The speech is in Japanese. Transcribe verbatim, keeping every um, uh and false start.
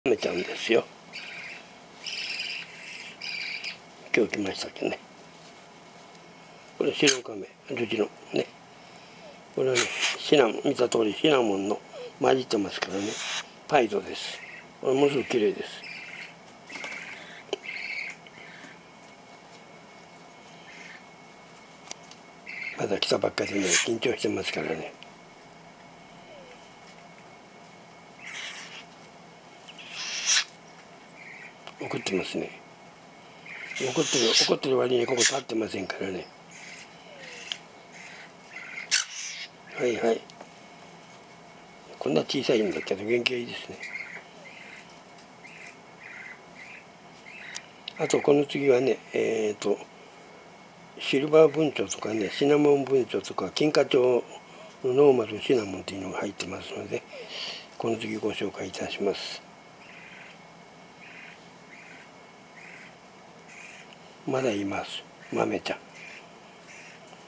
めちゃうんですよ。今日来ましたっけね。これ白亀、ルチのね。これはね、シナモン、見た通りシナモンの混じってますからね。パイドです。これものすごく綺麗です。まだ来たばっかりでね、緊張してますからね。怒ってますね。怒ってる怒ってる割にここ立ってませんからね。はいはい。こんな小さいんだけど元気がいいですね。あとこの次はね、えっとシルバー文鳥とかね、シナモン文鳥とか金花鳥のノーマルシナモンっていうのが入ってますので、この次ご紹介いたします。まだいます、豆ちゃん。